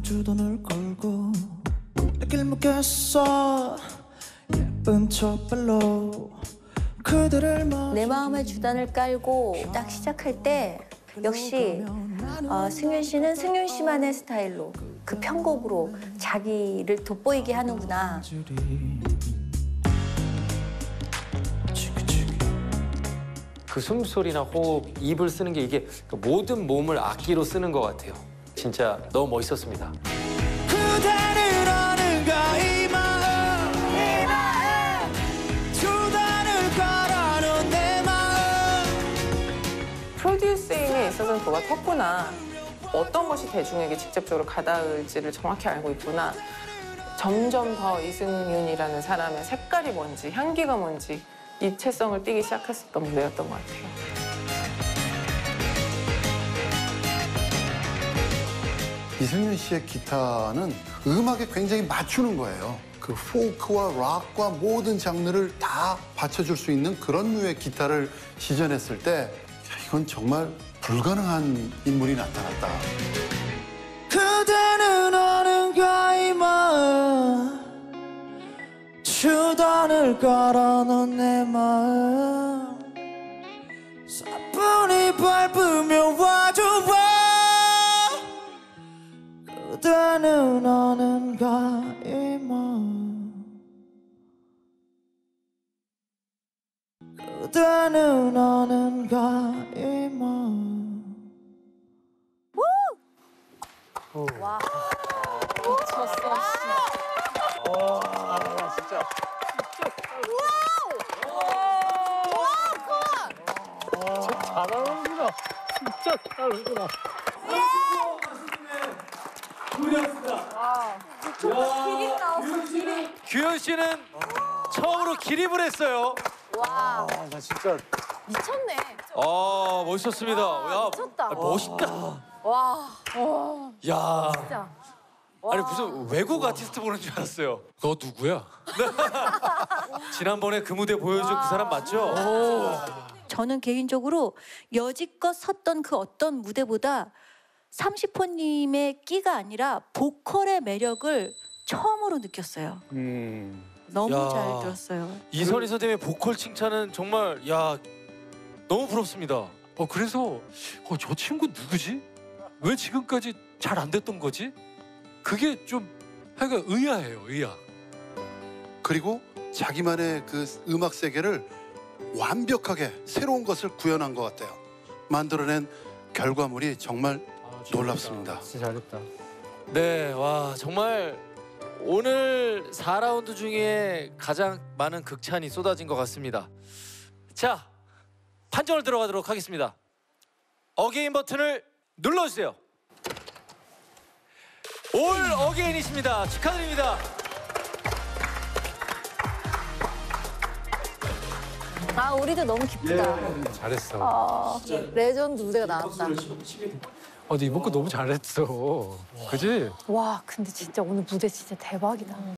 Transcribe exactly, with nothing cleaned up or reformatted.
주돈을 걸고 길 묻겠어 예쁜 촛불로 그들을 내 마음의 주단을 깔고 딱 시작할 때 역시 어, 승윤 씨는 승윤 씨만의 스타일로 그 편곡으로 자기를 돋보이게 하는구나. 그 숨소리나 호흡, 입을 쓰는 게 이게 모든 몸을 악기로 쓰는 것 같아요. 진짜 너무 멋있었습니다. 그대는 아는가 이 마음 이 마음 주단을 깔아놓은 내 마음. 프로듀싱에 있어서는 도가 텄구나. 어떤 것이 대중에게 직접적으로 가닿을지를 정확히 알고 있구나. 점점 더 이승윤이라는 사람의 색깔이 뭔지, 향기가 뭔지 입체성을 띠기 시작했었던 무대였던 것 같아요. 이승윤 씨의 기타는 음악에 굉장히 맞추는 거예요. 그 포크와 락과 모든 장르를 다 받쳐줄 수 있는 그런 류의 기타를 시전했을 때 이건 정말 불가능한 인물이 나타났다. 그대는 아는가 이 마음 주단을 깔아놓은 내 마음 사뿐히 밟으며 와줘봐. 그대는 아는가 이 마음 그대는 아는가 이 마음. 와, 미쳤어. 와, 진짜. 잘하는구나. 진짜 잘하는구나. 기립 나왔어, 기립. 규현 씨는 처음으로 기립을 했어요. 와, 아, 나 진짜. 미쳤네. 아, 멋있었습니다. 와, 야, 미쳤다. 아, 멋있다. 와, 야. 진짜. 아니 무슨 외국 아티스트 보는 줄 알았어요. 너 누구야? 지난번에 그 무대 보여준 그 사람 맞죠? 저는 개인적으로 여지껏 섰던 그 어떤 무대보다 삼십 호님의 끼가 아니라 보컬의 매력을 처음으로 느꼈어요. 음. 너무 야. 잘 들었어요. 이선희 선생님의 보컬 칭찬은 정말 야 너무 부럽습니다. 어 그래서 어, 저 친구 누구지? 왜 지금까지 잘 안 됐던 거지? 그게 좀 하여간 의아해요, 의아. 그리고 자기만의 그 음악 세계를 완벽하게 새로운 것을 구현한 것 같아요. 만들어낸 결과물이 정말 아, 놀랍습니다. 진짜 잘했다. 네, 와 정말 오늘 사 라운드 중에 가장 많은 극찬이 쏟아진 것 같습니다. 자, 판정을 들어가도록 하겠습니다. 어게인 버튼을 눌러주세요. 올 어게인이십니다. 축하드립니다. 아, 우리도 너무 기쁘다. 잘했어. 아, 레전드 무대가 나왔다. 어, 근데 이번 거 너무 잘했어. 그지? 와, 근데 진짜 오늘 무대 진짜 대박이다.